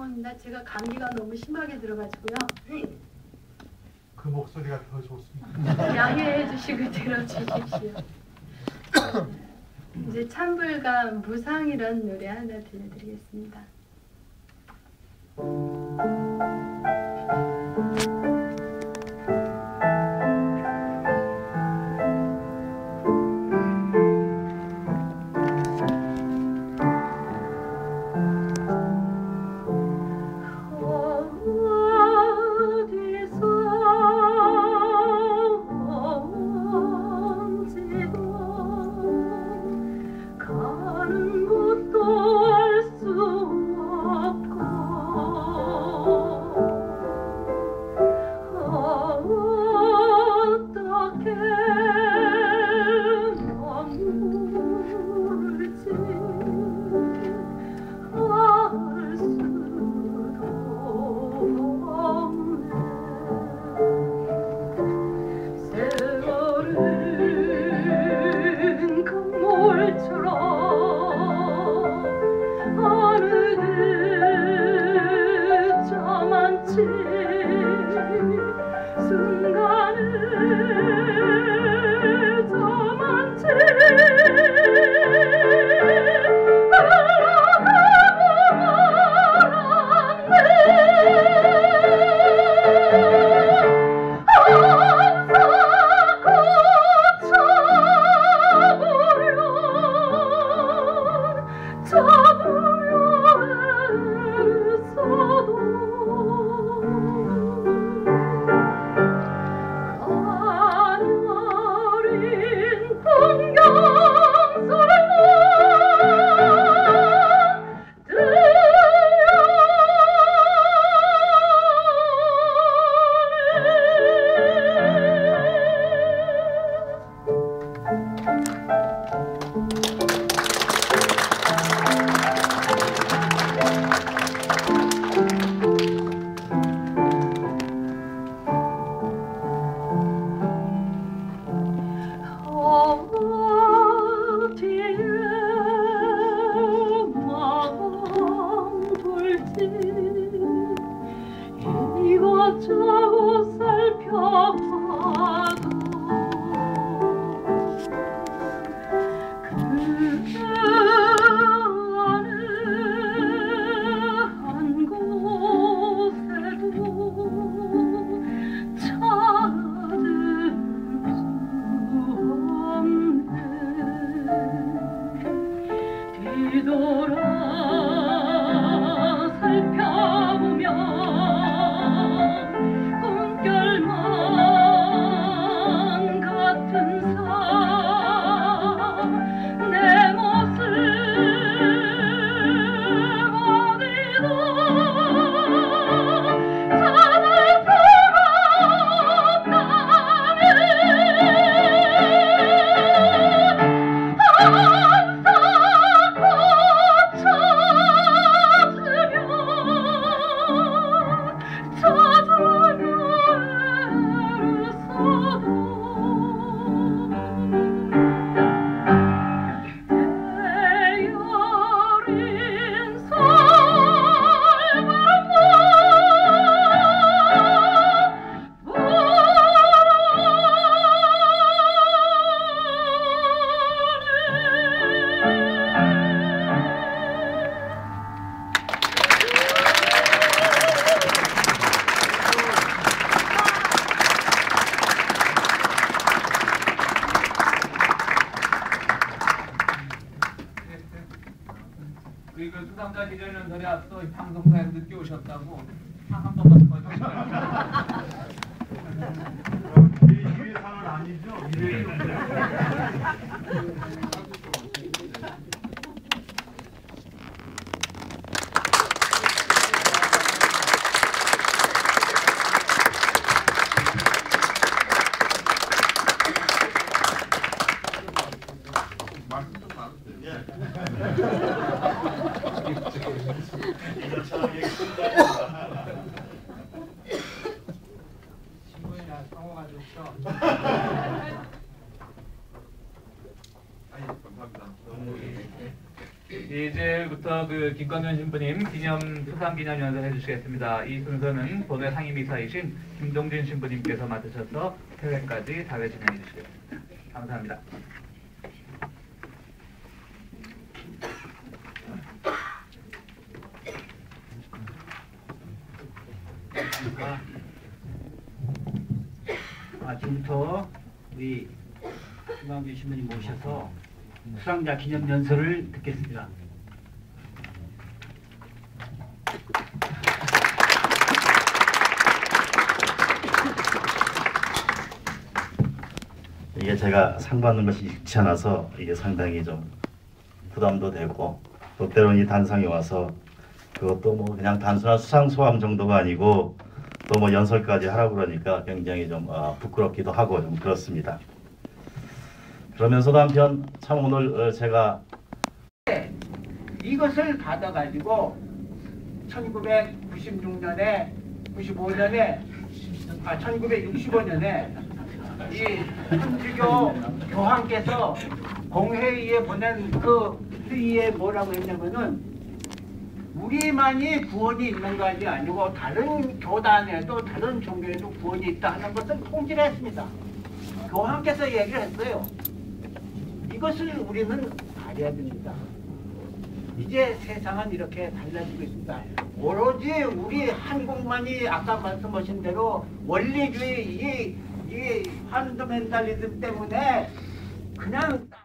죄송합니다. 제가 감기가 너무 심하게 들어가지고요. 그 목소리가 더 좋습니다. 양해해 주시고 들어주십시오. 이제 찬불가 무상이라는 노래 하나 들려드리겠습니다. 가는 곳도 알 수 그 수상자 기자는 전에 앞서 방송사에 늦게 오셨다고 한 번만 더 제 2회 상은 아니죠? 1회요. 신부님이랑 상호가 좋죠. 아니 감사합니다. 너무 이제부터 그 김광현 신부님 수상 기념연설 해주시겠습니다. 이 순서는 본회 상임이사이신 김동진 신부님께서 맡으셔서 퇴회까지 다회 진행해 주시겠습니다. 감사합니다. 지금부터 우리 김광준 신부님 모셔서 수상자 기념 연설을 듣겠습니다. 이게 제가 상 받는 것이 익지 않아서 이게 상당히 좀 부담도 되고, 또 때로는 이 단상에 와서 그것도 뭐 그냥 단순한 수상 소감 정도가 아니고 또 뭐 연설까지 하라고 그러니까 굉장히 좀 부끄럽기도 하고 좀 그렇습니다. 그러면서도 한편 참 오늘 제가 이것을 받아가지고 1996년에 95년에 1965년에 이 천주교 교황께서 공회의에 보낸 그 회의에 뭐라고 했냐면은 우리만이 구원이 있는 것이 아니고 다른 교단에도 다른 종교에도 구원이 있다 하는 것을 통지를 했습니다. 교황께서 얘기를 했어요. 이것을 우리는 알아야 됩니다. 이제 세상은 이렇게 달라지고 있습니다. 오로지 우리 한국만이 아까 말씀하신 대로 원리주의 이 펀더멘탈리즘 때문에 그냥